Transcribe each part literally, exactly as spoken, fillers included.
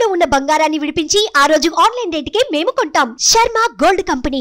తాకట్టులో ఉన్న బంగారాన్ని విడిపించి ఆ రోజు ఆన్లైన్ రేటుకే మేము కొంటాం. Sharma gold company.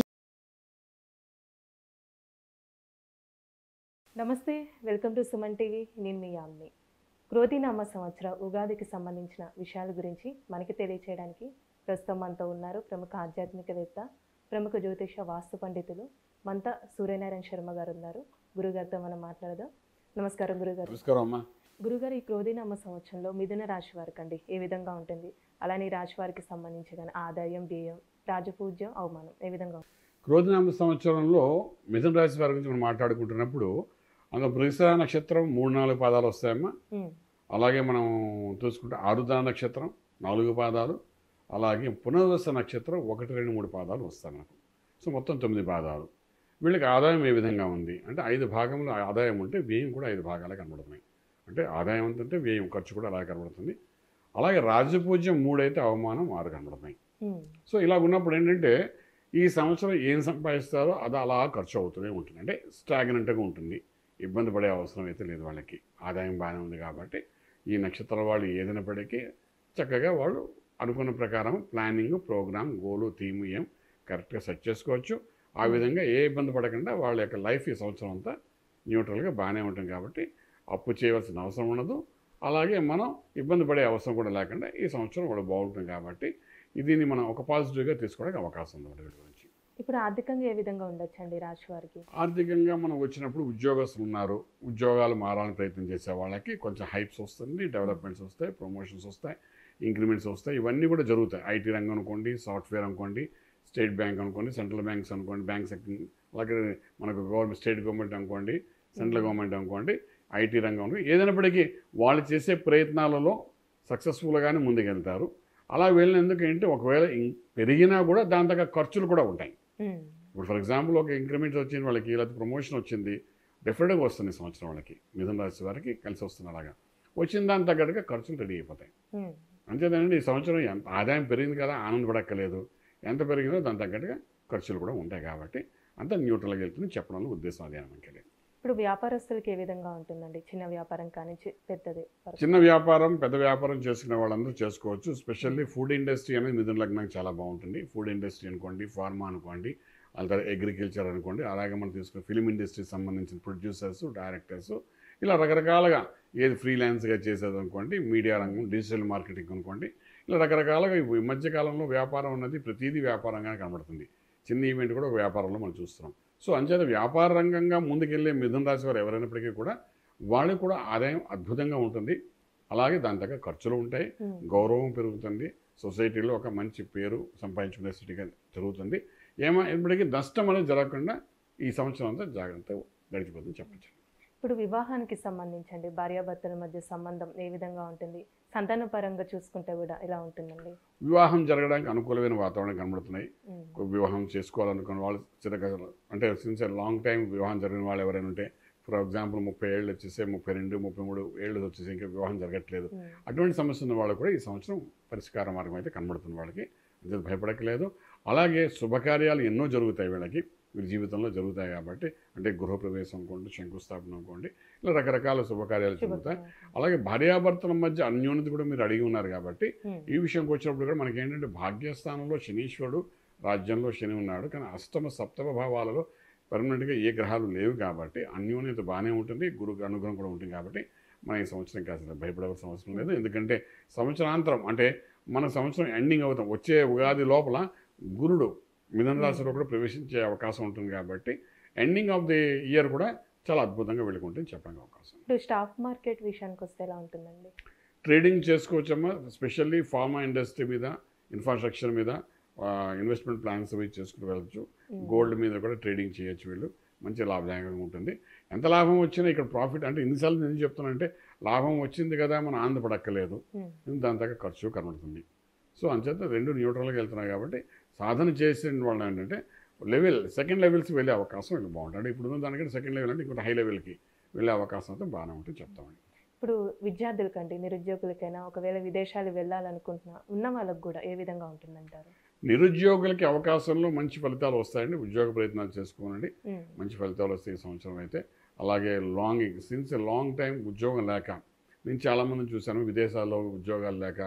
నమస్తే, వెల్కమ్ టు సుమన్ టీవీ. నేను మీ యామ్ని. క్రోధినామ సంవత్సర ఉగాదికి సంబంధించిన విషయాల గురించి మనకి తెలియచేయడానికి ప్రస్తుతం మనతో ఉన్నారు ప్రముఖ ఆధ్యాత్మికవేత్త, ప్రముఖ జ్యోతిష వాస్తు పండితులు మంత సూర్యనారాయణ శర్మ గారు ఉన్నారు. గురుగారితో మనం మాట్లాడదాం. నమస్కారం గురుగారు. నమస్కారం అమ్మా. గురుగారు, ఈ క్రోధినామ సంవత్సరంలో మిథున రాశి వారికి అండి ఏ విధంగా ఉంటుంది? అలానే ఈ రాశి వారికి సంబంధించి కానీ ఆదాయం, వ్యయం, రాజపూజ్యం, అవమానం ఏ విధంగా ఉంటుంది? క్రోధినామ సంవత్సరంలో మిథున రాశి వారి గురించి మనం మాట్లాడుకుంటున్నప్పుడు అందులో మృగశిర నక్షత్రం మూడు నాలుగు పాదాలు వస్తాయమ్మా. అలాగే మనం చూసుకుంటే ఆరుద్ర నక్షత్రం నాలుగు పాదాలు, అలాగే పునర్వస నక్షత్రం ఒకటి రెండు మూడు పాదాలు వస్తాయి మనకు. సో మొత్తం తొమ్మిది పాదాలు. వీళ్ళకి ఆదాయం ఏ విధంగా ఉంది అంటే ఐదు భాగంలో ఆదాయం ఉంటే వ్యయం కూడా ఐదు భాగాలు కనబడుతున్నాయి. అంటే ఆదాయం అంటే వ్యయం, ఖర్చు కూడా అలాగే కనబడుతుంది. అలాగే రాజపూజ్యం మూడు అయితే అవమానం ఆరు కనబడుతున్నాయి. సో ఇలా ఉన్నప్పుడు ఏంటంటే ఈ సంవత్సరం ఏం సంపాదిస్తారో అది అలా ఖర్చు అవుతూనే ఉంటుంది. అంటే స్టాగ్నెంట్గా ఉంటుంది, ఇబ్బంది పడే అవసరం అయితే లేదు. వాళ్ళకి ఆదాయం బాగానే ఉంది కాబట్టి ఈ నక్షత్రాల వాళ్ళు ఏదైనప్పటికీ చక్కగా వాళ్ళు అనుకున్న ప్రకారం ప్లానింగ్, ప్రోగ్రామ్, గోలు, థీమ్ ఏం కరెక్ట్గా సెట్ చేసుకోవచ్చు. ఆ విధంగా ఏ ఇబ్బంది పడకుండా వాళ్ళ యొక్క లైఫ్ ఈ సంవత్సరం అంతా న్యూట్రల్గా బాగానే ఉంటుంది. కాబట్టి అప్పు చేయవలసిన అవసరం ఉండదు, అలాగే మనం ఇబ్బంది పడే అవసరం కూడా లేకుండా ఈ సంవత్సరం కూడా బాగుంటుంది. కాబట్టి దీన్ని మనం ఒక పాజిటివ్గా తీసుకోవడానికి అవకాశం ఉంది వీటి గురించి. ఇప్పుడు ఆర్థికంగా ఏ విధంగా ఉండొచ్చు అండి రాశి వారికి? ఆర్థికంగా మనం వచ్చినప్పుడు ఉద్యోగస్తులు ఉన్నారు, ఉద్యోగాలు మారాలని ప్రయత్నం చేసే వాళ్ళకి కొంచెం హైప్స్ వస్తుంది, డెవలప్మెంట్స్ వస్తాయి, ప్రమోషన్స్ వస్తాయి, ఇంక్రిమెంట్స్ వస్తాయి. ఇవన్నీ కూడా జరుగుతాయి. ఐటీ రంగం అనుకోండి, సాఫ్ట్వేర్ అనుకోండి, స్టేట్ బ్యాంక్ అనుకోండి, సెంట్రల్ బ్యాంక్స్ అనుకోండి, బ్యాంక్ సెక్టర్, అలాగే మనకు గవర్నమెంట్, స్టేట్ గవర్నమెంట్ అనుకోండి, సెంట్రల్ గవర్నమెంట్ అనుకోండి, ఐటీ రంగం అనుకోండి, ఏదైనప్పటికీ వాళ్ళు చేసే ప్రయత్నాలలో సక్సెస్ఫుల్గానే ముందుకెళ్తారు. అలా వెళ్ళినందుకు ఏంటి ఒకవేళ పెరిగినా కూడా దాని తగ్గ ఖర్చులు కూడా ఉంటాయి. ఇప్పుడు ఫర్ ఎగ్జాంపుల్ ఒక ఇంక్రిమెంట్ వచ్చింది వాళ్ళకి, లేకపోతే ప్రమోషన్ వచ్చింది, డెఫినెట్గా వస్తుంది ఈ సంవత్సరం వాళ్ళకి, మిథున రాశి వారికి కలిసి వస్తుంది. అలాగా వచ్చిన దాని తగ్గట్టుగా ఖర్చులు రెడీ అయిపోతాయి. అంతేదండి, ఈ సంవత్సరం ఎంత ఆదాయం పెరిగింది కదా ఆనందపడక్కలేదు, ఎంత పెరిగిందో దాని తగ్గట్టుగా ఖర్చులు కూడా ఉంటాయి. కాబట్టి అంత న్యూట్రల్గా వెళ్తుంది చెప్పడంలో ఉద్దేశం అదే అనమాట. ఇప్పుడు వ్యాపారస్తులకి ఏ విధంగా ఉంటుందండి? చిన్న వ్యాపారం కానీ పెద్దది, చిన్న వ్యాపారం, పెద్ద వ్యాపారం చేసుకునే వాళ్ళందరూ చేసుకోవచ్చు. స్పెషల్లీ ఫుడ్ ఇండస్ట్రీ అనేది మిథున లగ్నానికి చాలా బాగుంటుంది. ఫుడ్ ఇండస్ట్రీ అనుకోండి, ఫార్మా అనుకోండి, అలాగే అగ్రికల్చర్ అనుకోండి, అలాగే మనం తీసుకునే ఫిలిం ఇండస్ట్రీకి సంబంధించిన ప్రొడ్యూసర్స్, డైరెక్టర్స్, ఇలా రకరకాలుగా ఏది ఫ్రీలాన్స్గా చేసేది అనుకోండి, మీడియా రంగం, డిజిటల్ మార్కెటింగ్ అనుకోండి, ఇలా రకరకాలుగా ఈ మధ్యకాలంలో వ్యాపారం అన్నది ప్రతిదీ వ్యాపారంగా కనబడుతుంది. చిన్న ఈవెంట్ కూడా ఒక వ్యాపారంలో మనం చూస్తున్నాం. సో అంచేత వ్యాపార రంగంగా ముందుకెళ్ళే మిథున రాశి వారు ఎవరైనప్పటికీ కూడా వాళ్ళకి కూడా ఆదాయం అద్భుతంగా ఉంటుంది. అలాగే దాని తగ్గ ఖర్చులు ఉంటాయి, గౌరవం పెరుగుతుంది, సొసైటీలో ఒక మంచి పేరు సంపాదించుకునే స్థితిగా జరుగుతుంది. ఏమైనప్పటికీ నష్టం అనేది జరగకుండా ఈ సంవత్సరం అంతా జాగ్రత్తగా గడిచిపోతుంది చెప్పచ్చు. ఇప్పుడు వివాహానికి సంబంధించండి, భార్యాభర్తల మధ్య సంబంధం ఏ విధంగా ఉంటుంది? సంతాన పరంగా చూసుకుంటే కూడా ఎలా ఉంటుందండి? వివాహం జరగడానికి అనుకూలమైన వాతావరణం కనబడుతున్నాయి. వివాహం చేసుకోవాలనుకున్న వాళ్ళు చిరక అంటే సిన్సియర్ లాంగ్ టైం వివాహం జరిగిన వాళ్ళు ఎవరైనా ఉంటే, ఫర్ ఎగ్జాంపుల్ ముప్పై ఏళ్ళు వచ్చేసే, ముప్పై రెండు ముప్పై మూడు ఏళ్ళు వచ్చేసి ఇంకా వివాహం జరగట్లేదు, అటువంటి సమస్య ఉన్న వాళ్ళు కూడా ఈ సంవత్సరం పరిష్కార మార్గం అయితే కనబడుతుంది వాళ్ళకి. అంతే, భయపడక్కలేదు. అలాగే శుభకార్యాలు ఎన్నో జరుగుతాయి వీళ్ళకి, వీరి జీవితంలో జరుగుతాయి. కాబట్టి అంటే గృహప్రవేశం అనుకోండి, శంకుస్థాపన అనుకోండి, ఇలా రకరకాల శుభకార్యాలు జరుగుతాయి. అలాగే భార్యాభర్తల మధ్య అన్యోన్యత కూడా మీరు అడిగి ఉన్నారు కాబట్టి ఈ విషయంకి వచ్చినప్పుడు కూడా మనకి ఏంటంటే భాగ్యస్థానంలో శనీశ్వరుడు, రాజ్యంలో శని ఉన్నాడు, కానీ అష్టమ సప్తమ భావాలలో పర్మనెంట్గా ఏ గ్రహాలు లేవు కాబట్టి అన్యోన్యత బాగానే ఉంటుంది, గురు అనుగ్రహం కూడా ఉంటుంది. కాబట్టి మన ఈ సంవత్సరం కాస్త భయపడవలసిన అవసరం లేదు. ఎందుకంటే సంవత్సరాంతరం అంటే మన సంవత్సరం ఎండింగ్ అవుతాం, వచ్చే ఉగాది లోపల గురుడు మిథున రాశిలో కూడా ప్రవేశించే అవకాశం ఉంటుంది. కాబట్టి ఎండింగ్ ఆఫ్ ది ఇయర్ కూడా చాలా అద్భుతంగా వెళ్ళుకుంటుంది చెప్పడానికి అవకాశం. ఇప్పుడు స్టాక్ మార్కెట్ విషయానికి వస్తే ఎలా ఉంటుందండి? ట్రేడింగ్ చేసుకోవచ్చమ్మా. స్పెషల్లీ ఫార్మా ఇండస్ట్రీ మీద, ఇన్ఫ్రాస్ట్రక్చర్ మీద ఇన్వెస్ట్మెంట్ ప్లాన్స్ అవి చేసుకుని వెళ్ళచ్చు. గోల్డ్ మీద కూడా ట్రేడింగ్ చేయొచ్చు. వీళ్ళు మంచి లాభదాయకంగా ఉంటుంది. ఎంత లాభం వచ్చినా ఇక్కడ ప్రాఫిట్ అంటే ఇన్నిసార్లు నేను చెప్తానంటే లాభం వచ్చింది కదా మనం ఆనందపడక్కలేదు, దాని తగ్గ ఖర్చు కనబడుతుంది. సో అంచేత రెండు న్యూట్రల్గా వెళ్తున్నాయి. కాబట్టి సాధన చేసిన వాళ్ళు ఏంటంటే లెవెల్ సెకండ్ లెవెల్స్కి వెళ్ళే అవకాశం వీళ్ళు బాగుంటుంది. అంటే ఇప్పుడు దానికంటే సెకండ్ లెవెల్ అంటే ఇంకొక హై లెవెల్కి వెళ్ళే అవకాశం అయితే బాగానే ఉంటుంది చెప్తామండి. ఇప్పుడు విద్యార్థులకంటే నిరుద్యోగులకైనా ఒకవేళ విదేశాలు వెళ్ళాలనుకుంటున్నా ఉన్న వాళ్ళకి కూడా ఏ విధంగా ఉంటుందంటారు? నిరుద్యోగులకి అవకాశంలో మంచి ఫలితాలు వస్తాయండి. ఉద్యోగ ప్రయత్నాలు చేసుకోనండి, మంచి ఫలితాలు వస్తాయి ఈ సంవత్సరం అయితే. అలాగే లాంగ్ సిన్స్ లాంగ్ టైం ఉద్యోగం లేక నేను చాలామందిని చూశాను, విదేశాల్లో ఉద్యోగాలు లేక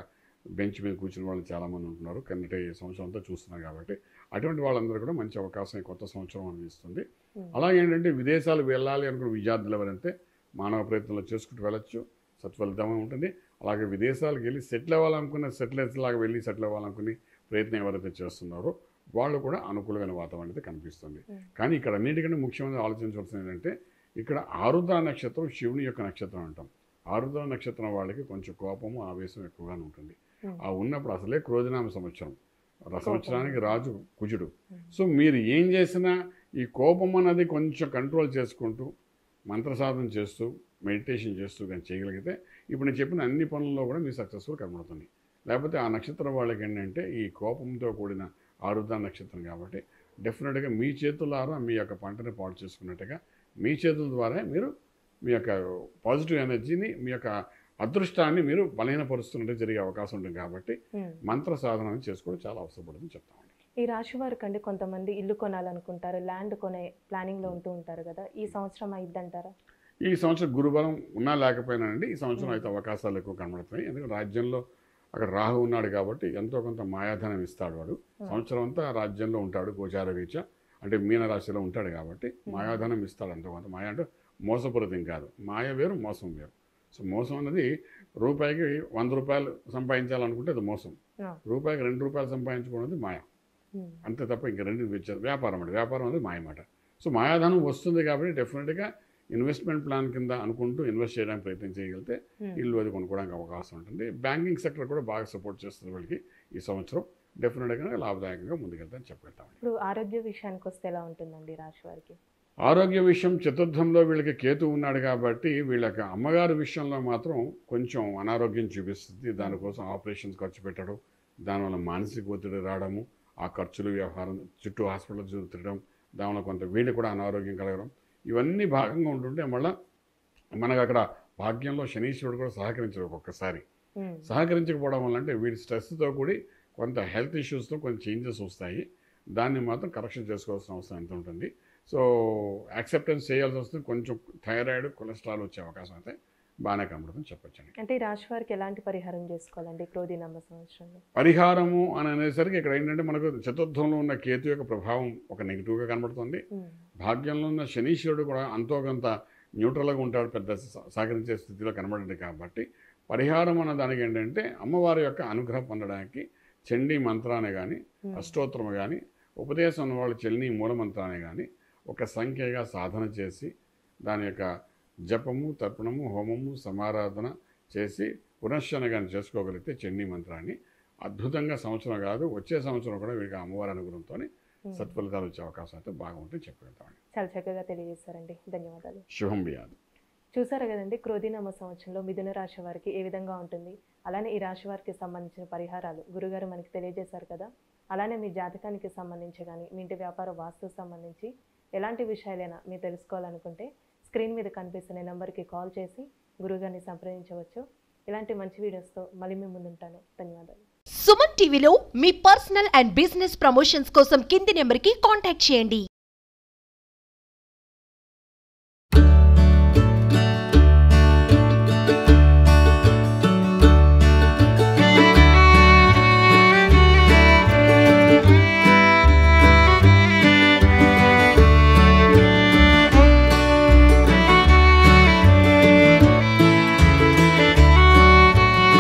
బెంచ్ మీద కూర్చుని వాళ్ళు చాలామంది ఉంటున్నారు, కన్నటి సంవత్సరం అంతా చూస్తున్నారు కాబట్టి అటువంటి వాళ్ళందరూ కూడా మంచి అవకాశం ఈ కొత్త సంవత్సరం అందిస్తుంది. అలాగే ఏంటంటే విదేశాలు వెళ్ళాలి అనుకున్న విద్యార్థులు ఎవరంటే మానవ ప్రయత్నంలో చేసుకుంటూ వెళ్ళొచ్చు, సత్ఫలితమే ఉంటుంది. అలాగే విదేశాలకు వెళ్ళి సెటిల్ అవ్వాలనుకున్న సెటిలర్స్ లాగా వెళ్ళి సెటిల్ అవ్వాలనుకుని ప్రయత్నం ఎవరైతే చేస్తున్నారో వాళ్ళు కూడా అనుకూలమైన వాతావరణం అయితే కనిపిస్తుంది. కానీ ఇక్కడ అన్నిటికంటే ముఖ్యమైన ఆలోచించవలసింది ఏంటంటే ఇక్కడ ఆరుద్ర నక్షత్రం శివుని యొక్క నక్షత్రం అంటాం. ఆరుద్ర నక్షత్రం వాళ్ళకి కొంచెం కోపము ఆవేశం ఎక్కువగానే ఉంటుంది. ఆ ఉన్నప్పుడు అసలే క్రోధనామ సంవత్సరం, సంవత్సరానికి రాజు కుజుడు. సో మీరు ఏం చేసినా ఈ కోపం అన్నది కొంచెం కంట్రోల్ చేసుకుంటూ మంత్ర సాధన చేస్తూ మెడిటేషన్ చేస్తూ కానీ చేయగలిగితే ఇప్పుడు నేను చెప్పిన అన్ని పనుల్లో కూడా మీ సక్సెస్ఫుల్ కనబడుతుంది. లేకపోతే ఆ నక్షత్రం వాళ్ళకి ఏంటంటే ఈ కోపంతో కూడిన ఆరుద్ర నక్షత్రం కాబట్టి డెఫినెట్గా మీ చేతులారా మీ యొక్క పంటని పాడు చేసుకున్నట్టుగా మీ చేతుల ద్వారా మీరు మీ యొక్క పాజిటివ్ ఎనర్జీని మీ యొక్క అదృష్టాన్ని మీరు బలహీనపరుస్తున్నట్టు జరిగే అవకాశం ఉంటుంది. కాబట్టి మంత్ర సాధన చేసుకోవడం చాలా అవసరపడుతుంది చెప్తామండి. ఈ రాశి వారికి అండి కొంతమంది ఇల్లు కొనాలనుకుంటారు, ల్యాండ్ కొనే ప్లానింగ్లో ఉంటూ ఉంటారు కదా, ఈ సంవత్సరం అయిద్దంటారా? ఈ సంవత్సరం గురుబలం ఉన్నా లేకపోయినా అండి ఈ సంవత్సరం అయితే అవకాశాలు ఎక్కువ కనబడుతున్నాయి. ఎందుకంటే రాజ్యంలో అక్కడ రాహు ఉన్నాడు కాబట్టి ఎంతో కొంత మాయాధనం ఇస్తాడు. వాడు సంవత్సరం అంతా రాజ్యంలో ఉంటాడు గోచార రీత్యా, అంటే మీనరాశిలో ఉంటాడు కాబట్టి మాయాధనం ఇస్తాడు. ఎంతో కొంత మాయ అంటే మోసపూరితం కాదు, మాయ వేరు మోసం వేరు. సో మోసం అన్నది రూపాయికి వంద రూపాయలు సంపాదించాలనుకుంటే అది మోసం, రూపాయికి రెండు రూపాయలు సంపాదించుకున్నది మాయ, అంతే తప్ప ఇంకా రెండు వచ్చారు వ్యాపారం అంటే వ్యాపారం అనేది మాయమాట. సో మాయాధనం వస్తుంది కాబట్టి డెఫినెట్గా ఇన్వెస్ట్మెంట్ ప్లాన్ కింద అనుకుంటూ ఇన్వెస్ట్ చేయడానికి ప్రయత్నం చేయగలిగితే ఇల్లు అది కొనుక్కోవడానికి అవకాశం ఉంటుంది. బ్యాంకింగ్ సెక్టర్ కూడా బాగా సపోర్ట్ చేస్తుంది వీళ్ళకి ఈ సంవత్సరం, డెఫినెట్గా లాభదాయకంగా ముందుకెళ్తామని చెప్పగలుగుతాం. ఇప్పుడు ఆరోగ్య విషయానికి వస్తే ఎలా ఉంటుందండి రాశి వారికి? ఆరోగ్య విషయం చతుర్థంలో వీళ్ళకి కేతు ఉన్నాడు కాబట్టి వీళ్ళకి అమ్మగారి విషయంలో మాత్రం కొంచెం అనారోగ్యం చూపిస్తుంది. దానికోసం ఆపరేషన్స్ ఖర్చు పెట్టడం, దానివల్ల మానసిక ఒత్తిడి రావడము, ఆ ఖర్చులు వ్యవహారం చుట్టూ హాస్పిటల్ చుట్టూ తిరగడం, దానివల్ల కొంత వీళ్ళు కూడా అనారోగ్యం కలగడం, ఇవన్నీ భాగంగా ఉంటుంటే మళ్ళీ మనకు అక్కడ భాగ్యంలో శనీశ్వరుడు కూడా సహకరించడు ఒక్కొక్కసారి. సహకరించకపోవడం వల్ల అంటే వీడి స్ట్రెస్తో కూడి కొంత హెల్త్ ఇష్యూస్తో కొంచెం చేంజెస్ వస్తాయి. దాన్ని మాత్రం కరెక్షన్ చేసుకోవాల్సిన అవసరం ఎంత ఉంటుంది. సో యాక్సెప్టెన్స్ చేయాల్సి వస్తుంది. కొంచెం థైరాయిడ్ కొలెస్ట్రాల్ వచ్చే అవకాశం అయితే బాగానే కనబడుతుంది చెప్పొచ్చండి. అంటే ఈ రాశి వారికి ఎలాంటి పరిహారం చేసుకోవాలండి క్రోధినామ సంవత్సరంలో? పరిహారము అని అనేసరికి ఇక్కడ ఏంటంటే మనకు చతుర్థంలో ఉన్న కేతు యొక్క ప్రభావం ఒక నెగిటివ్గా కనబడుతుంది. భాగ్యంలో ఉన్న శనీశ్వరుడు కూడా అంతో కొంత న్యూట్రల్గా ఉంటాడు, పెద్ద సహకరించే స్థితిలో కనబడింది. కాబట్టి పరిహారం అన్న దానికి ఏంటంటే అమ్మవారి యొక్క అనుగ్రహం పొందడానికి చండీ మంత్రాన్ని కానీ అష్టోత్తరం కానీ ఉపదేశం ఉన్న వాళ్ళు చెల్లి మూలమంత్రాన్ని కానీ ఒక సంఖ్యగా సాధన చేసి దాని యొక్క జపము తర్పణము హోమము సమారాధన చేసి పునశ్చరణ కానీ చేసుకోగలిగితే చండీ మంత్రాన్ని అద్భుతంగా సంవత్సరం కాదు వచ్చే సంవత్సరం కూడా వీరికి అమ్మవారి అనుగ్రహంతో సత్ఫలితాలు వచ్చే అవకాశం అయితే బాగుంటుంది చెప్పగలుగుతామండి. చాలా చక్కగా తెలియజేస్తారండి, ధన్యవాదాలు. శుభం బియాదు. చూసారు కదండి క్రోధినామ సంవత్సరంలో మిథున రాశి వారికి ఏ విధంగా ఉంటుంది, అలానే ఈ రాశి వారికి సంబంధించిన పరిహారాలు గురుగారు మనకి తెలియజేశారు కదా. అలానే మీ జాతకానికి సంబంధించి కానీ మీ ఇంటి వ్యాపార వాస్తుకు సంబంధించి ఎలాంటి విషయాలైనా మీరు తెలుసుకోవాలనుకుంటే స్క్రీన్ మీద కనిపిస్తున్న నెంబర్కి కాల్ చేసి గురుగారిని సంప్రదించవచ్చు. ఇలాంటి మంచి వీడియోస్తో మళ్ళీ మీ ముందుంటాను. ధన్యవాదాలు. సుమన్ టీవీలో మీ పర్సనల్ అండ్ బిజినెస్ ప్రమోషన్స్ కోసం కింది నెంబర్కి కాంటాక్ట్ చేయండి.